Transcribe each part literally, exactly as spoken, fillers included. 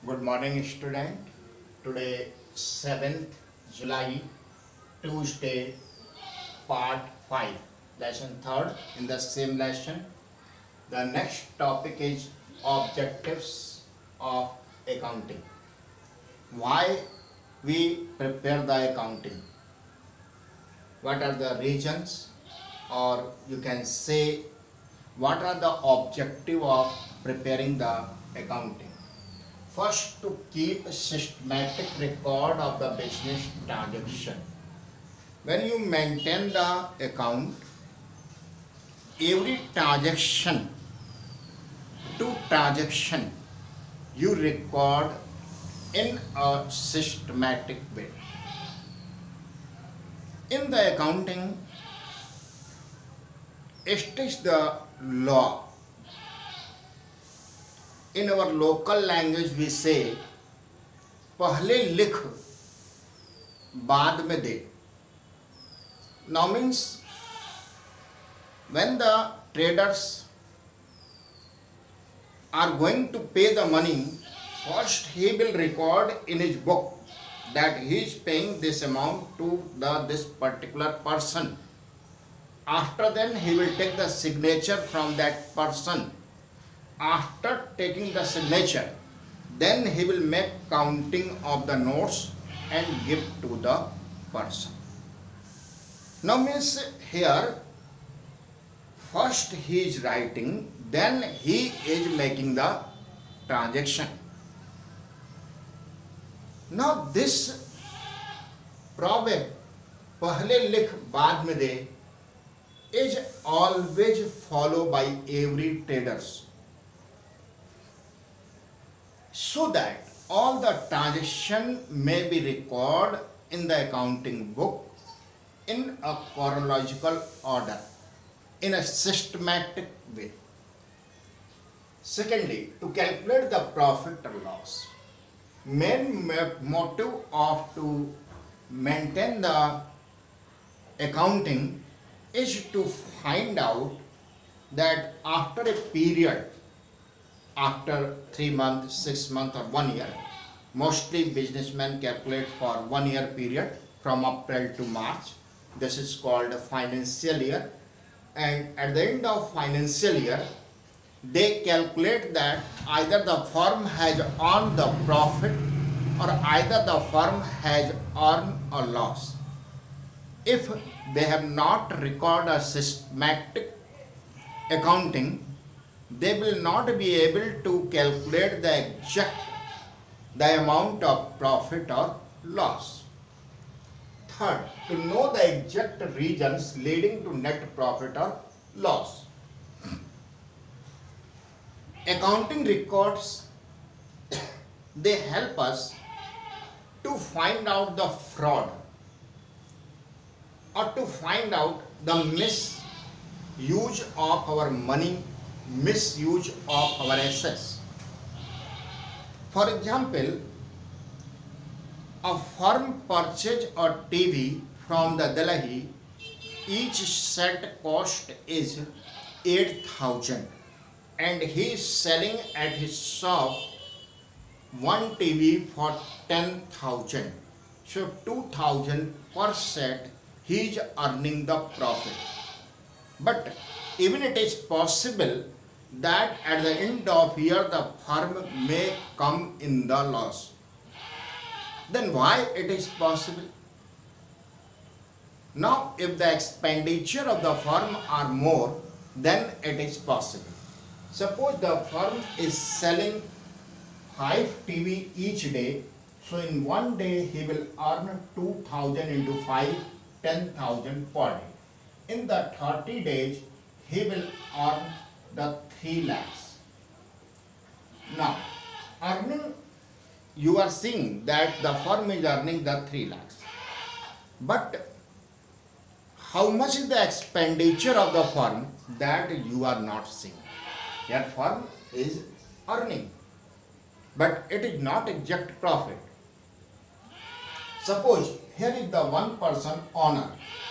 Good morning, student. Today, seventh July, Tuesday, part five, lesson third. In the same lesson, the next topic is objectives of accounting. Why we prepare the accounting? What are the reasons, or you can say, what are the objective of preparing the accounting? First, to keep a systematic record of the business transaction. When you maintain the account, every transaction to transaction you record in a systematic way. In the accounting, it is the law. In our local language we say, पहले लिख बाद में दे. Now means, when the traders are going to pay the money, first he will record in his book that he is paying this amount to the this particular person. After then he will take the signature from that person. After taking the signature, then he will make counting of the notes and give to the person. Now means, here first he is writing, then he is making the transaction. Now this proverb, पहले लिख बाद में दे, is always followed by every traders, so that all the transaction may be recorded in the accounting book in a chronological order, in a systematic way. Secondly, to calculate the profit or loss. Main motive of to maintain the accounting is to find out that after a period, after three months, six months or one year, mostly businessmen calculate for one year period from April to March. This is called a financial year, and at the end of financial year they calculate that either the firm has earned the profit or either the firm has earned a loss. If they have not recorded a systematic accounting, they will not be able to calculate the exact the amount of profit or loss. Third, to know the exact reasons leading to net profit or loss. Accounting records, they help us to find out the fraud or to find out the misuse of our money, misuse of our assets. For example, a firm purchased a T V from the Delhi. Each set cost is eight thousand, and he is selling at his shop one T V for ten thousand. So two thousand per set he is earning the profit. But even it is possible that at the end of year the firm may come in the loss. Then why it is possible? Now if the expenditure of the firm are more, then it is possible. Suppose the firm is selling five T V each day, so in one day he will earn two thousand into five, ten thousand per day. In the thirty days he will earn the three lakhs. Now earning, you are seeing that the firm is earning the three lakhs, but how much is the expenditure of the firm, that you are not seeing. Your firm is earning, but it is not exact profit. Suppose here is the one person owner.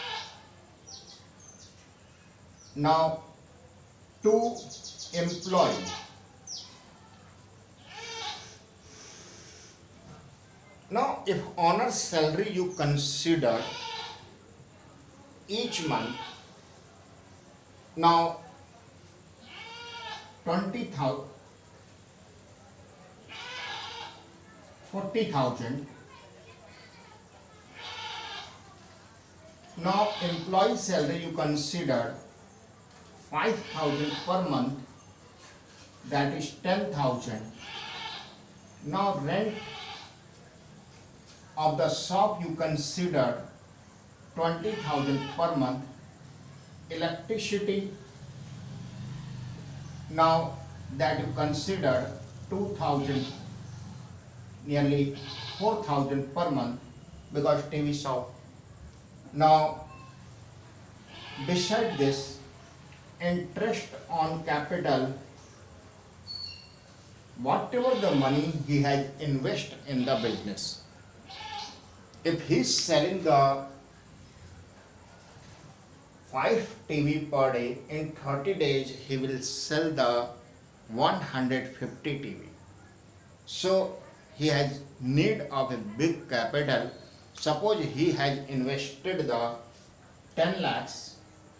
Now two employees. Now, if owner's salary you consider each month, now twenty thousand, forty thousand. Now, employee salary you consider five thousand per month, that is ten thousand. Now, rent of the shop you consider twenty thousand per month. Electricity, now that you consider two thousand, nearly four thousand per month, because T V shop. Now, beside this, interest on capital, whatever the money he has invested in the business. If he is selling the five T V per day, in thirty days he will sell the one hundred fifty T V. So he has need of a big capital. Suppose he has invested the ten lakhs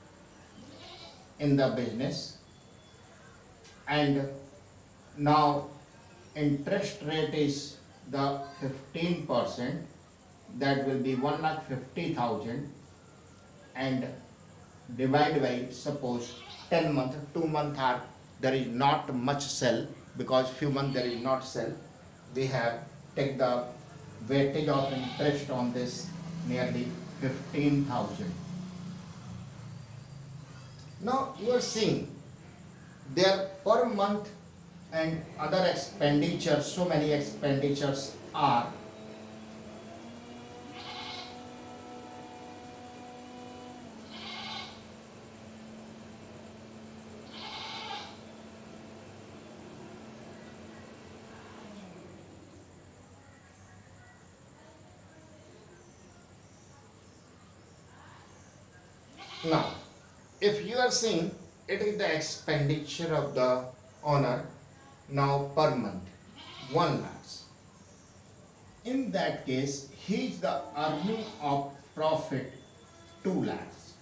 in the business, and now interest rate is the fifteen percent, that will be one lakh fifty thousand, and divide by, suppose, ten months, two months are there is not much sell, because few months there is not sell. We have take the weightage of interest on this, nearly fifteen thousand. Now you are seeing their per month and other expenditures, so many expenditures are now. If you are seeing, it is the expenditure of the owner now per month, one lakhs. In that case, he is the earning of profit two lakhs.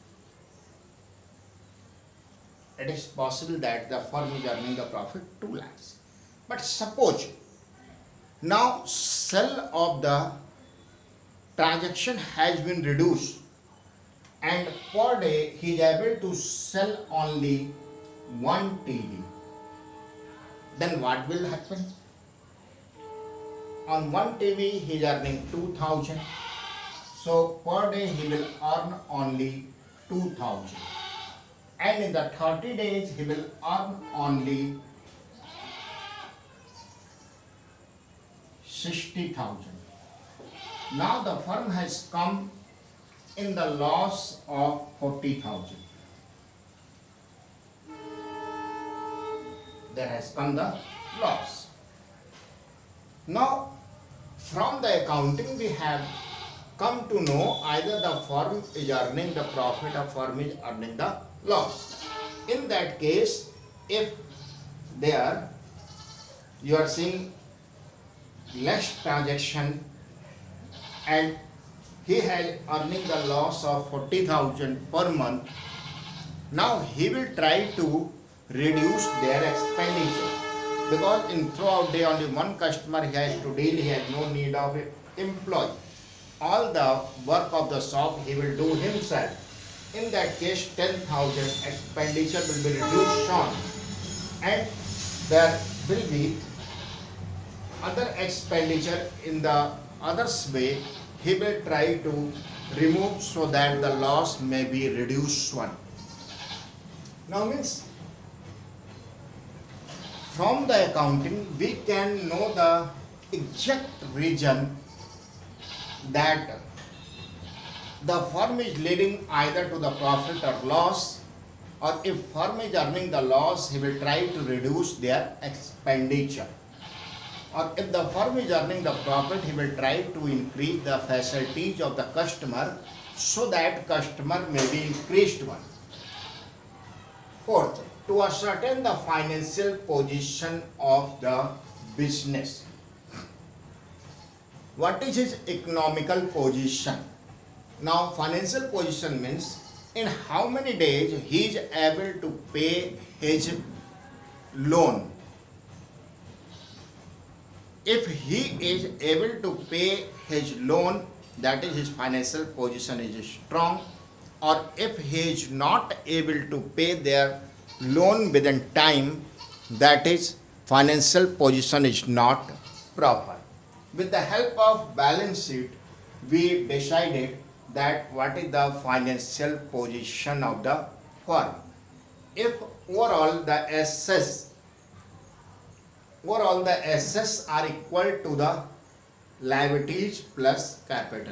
It is possible that the firm is earning the profit two lakhs. But suppose now sell of the transaction has been reduced, and per day he is able to sell only one T V. Then what will happen? On one T V he is earning two thousand. So per day he will earn only two thousand. And in the thirty days he will earn only sixty thousand. Now the firm has come in the loss of forty thousand. There has come the loss. Now from the accounting we have come to know either the firm is earning the profit or firm is earning the loss. In that case, if there you are seeing less transaction and he has earning the loss of forty thousand per month, now he will try to reduce their expenditure, because in throughout day only one customer he has to deal, he has no need of an employee. All the work of the shop he will do himself. In that case, ten thousand expenditure will be reduced on, and there will be other expenditure in the others way he will try to remove, so that the loss may be reduced one. Now means from the accounting we can know the exact reason that the firm is leading either to the profit or loss, or if firm is earning the loss he will try to reduce their expenditure, or if the firm is earning the profit he will try to increase the facilities of the customer, so that customer may be increased one. Fourth, to ascertain the financial position of the business. what is his economical position? Now financial position means in how many days he is able to pay his loan. If he is able to pay his loan, that is his financial position is strong. Or if he is not able to pay their loan within time, that is financial position is not proper. With the help of balance sheet, we decided that what is the financial position of the firm. If overall the assets, overall the assets are equal to the liabilities plus capital.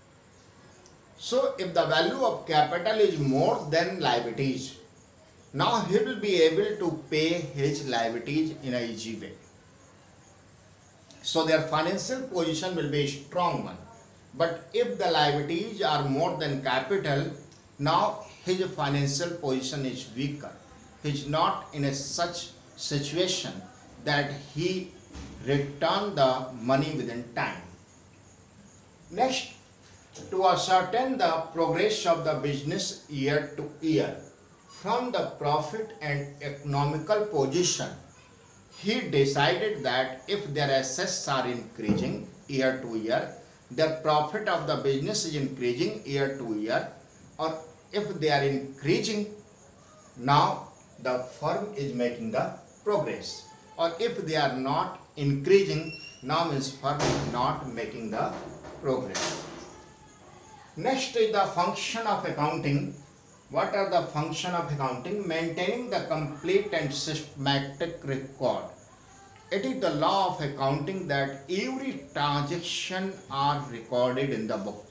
So if the value of capital is more than liabilities, now he will be able to pay his liabilities in an easy way. So their financial position will be a strong one. But if the liabilities are more than capital, now his financial position is weaker. He is not in a such situation that he return the money within time. Next, to ascertain the progress of the business year to year, from the profit and economical position, he decided that if their assets are increasing year to year, their profit of the business is increasing year to year, or if they are increasing, now the firm is making the progress, or if they are not increasing, now means firm is not making the progress. Next is the function of accounting. What are the function of accounting? Maintaining the complete and systematic record. It is the law of accounting that every transaction are recorded in the book.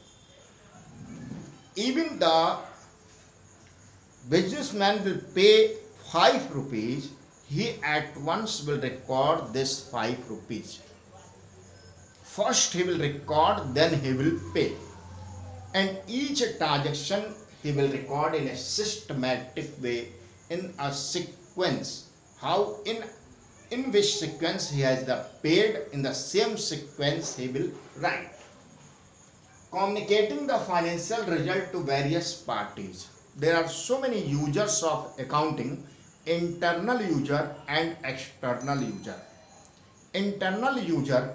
Even the businessman will pay five rupees, he at once will record this five rupees. First he will record, then he will pay. And each transaction he will record in a systematic way, in a sequence. How in in which sequence he has the paid, in the same sequence he will write. Communicating the financial result to various parties. There are so many users of accounting: internal user and external user. Internal user,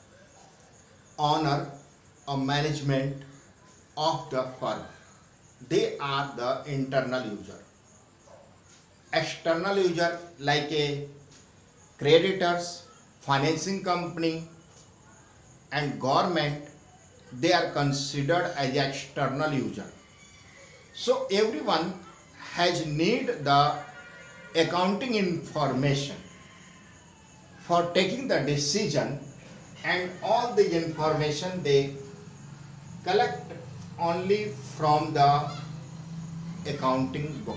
owner or management of the firm, they are the internal user. External user, like a creditors, financing company and government, they are considered as external user. So everyone has need the accounting information for taking the decision, and all the information they collect only from the accounting book.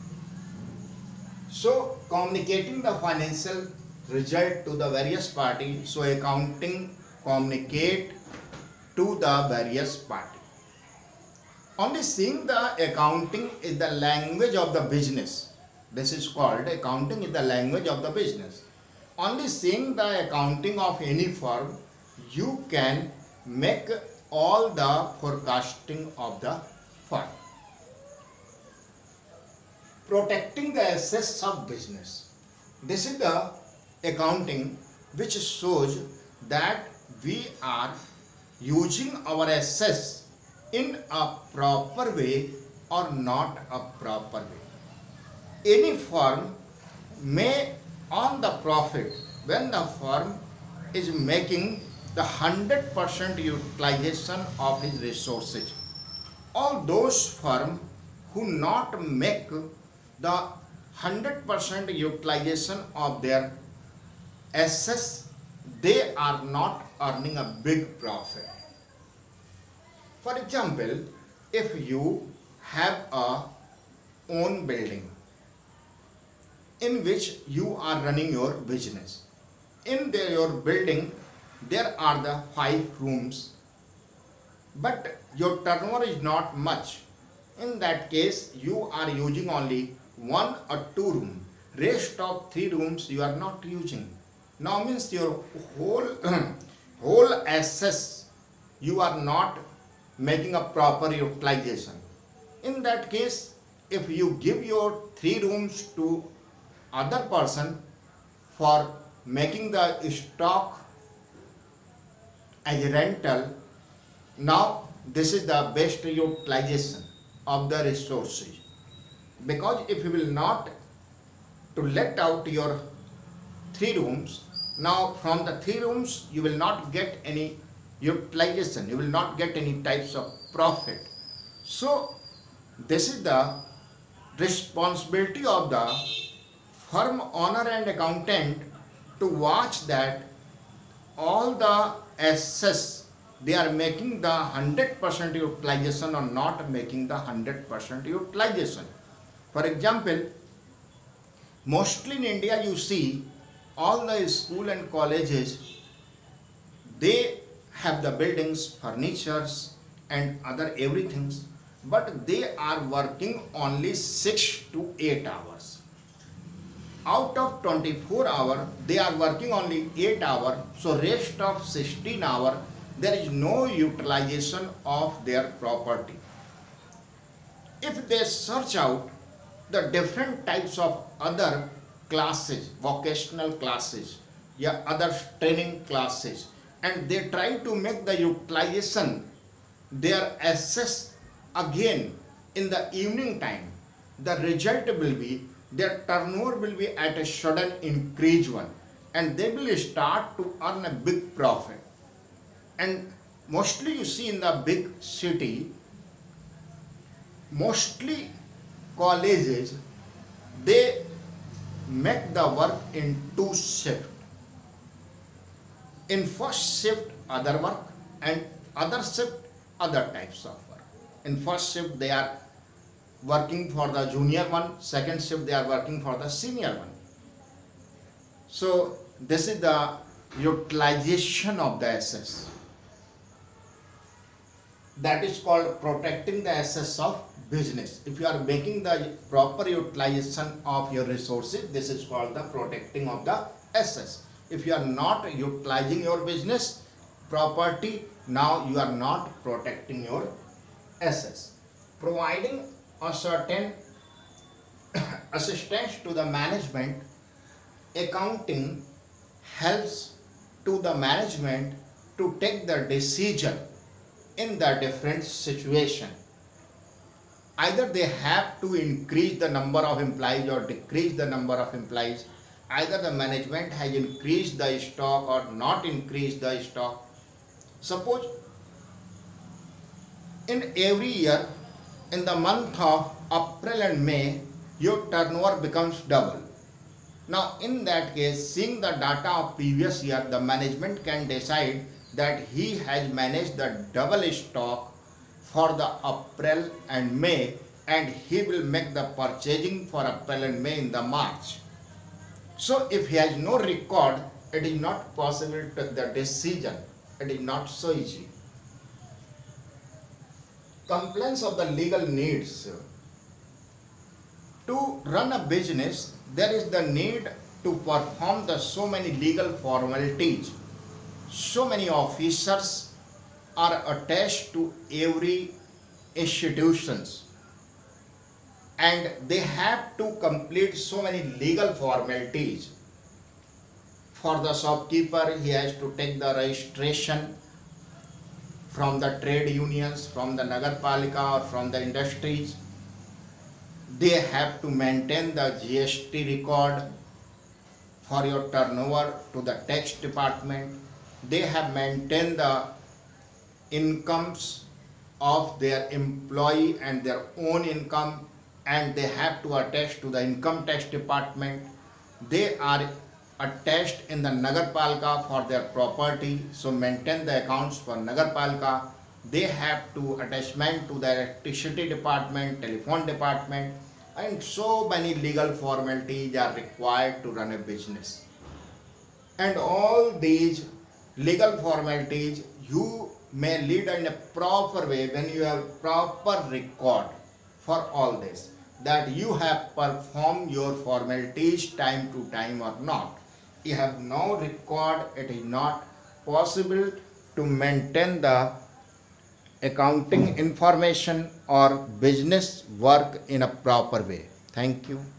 So communicating the financial result to the various parties, so accounting communicate to the various parties. Only seeing the accounting is the language of the business. This is called accounting is the language of the business. Only seeing the accounting of any firm, you can make all the forecasting of the firm. Protecting the assets of business. This is the accounting which shows that we are using our assets in a proper way or not a proper way. Any firm may earn the profit when the firm is making the one hundred percent utilization of his resources. All those firms who not make the one hundred percent utilization of their assets, they are not earning a big profit. For example, if you have a own building in which you are running your business, in the, your building there are the five rooms, but your turnover is not much. In that case, you are using only one or two room. Rest of three rooms you are not using. Now means your whole whole assets you are not making a proper utilization. In that case, if you give your three rooms to other person for making the stock as a rental, now this is the best utilization of the resources. Because if you will not to let out your three rooms, now from the three rooms you will not get any utilization, you will not get any types of profit. So this is the responsibility of the firm owner and accountant to watch that all the assets they are making the one hundred percent utilization or not making the one hundred percent utilization. For example, mostly in India you see all the school and colleges, they have the buildings, furnitures and other everything, but they are working only six to eight hours. Out of twenty-four hours, they are working only eight hours, so rest of sixteen hours, there is no utilization of their property. If they search out the different types of other classes, vocational classes, yeah, other training classes, and they try to make the utilization, their assets again in the evening time, the result will be their turnover will be at a sudden increase one, and they will start to earn a big profit. And mostly you see in the big city, mostly colleges, they make the work in two shifts. In first shift other work and other shift other types of work. In first shift they are working for the junior one, second shift they are working for the senior one. So this is the utilization of the assets. That is called protecting the assets of business. If you are making the proper utilization of your resources, this is called the protecting of the assets. If you are not utilizing your business property, now you are not protecting your assets. Providing a certain assistance to the management, accounting helps to the management to take the decision in the different situation. Either they have to increase the number of employees or decrease the number of employees. Either the management has increased the stock or not increased the stock. Suppose in every year, in the month of April and May, your turnover becomes double. Now in that case, seeing the data of previous year, the management can decide that he has managed the double stock for the April and May, and he will make the purchasing for April and May in the March. So if he has no record, it is not possible to take the decision. It is not so easy. Complaints of the legal needs. To run a business, there is the need to perform the so many legal formalities. So many officers are attached to every institutions, and they have to complete so many legal formalities. For the shopkeeper, he has to take the registration from the trade unions, from the Nagarpalika or from the industries. They have to maintain the G S T record for your turnover to the tax department. They have maintained the incomes of their employee and their own income, and they have to attach to the income tax department. They are attached in the Nagarpalika for their property, so maintain the accounts for Nagarpalika. They have to attachment to the electricity department, telephone department, and so many legal formalities are required to run a business. And all these legal formalities you may lead in a proper way when you have proper record for all this, that you have performed your formalities time to time or not. You have no record, it is not possible to maintain the accounting information or business work in a proper way. Thank you.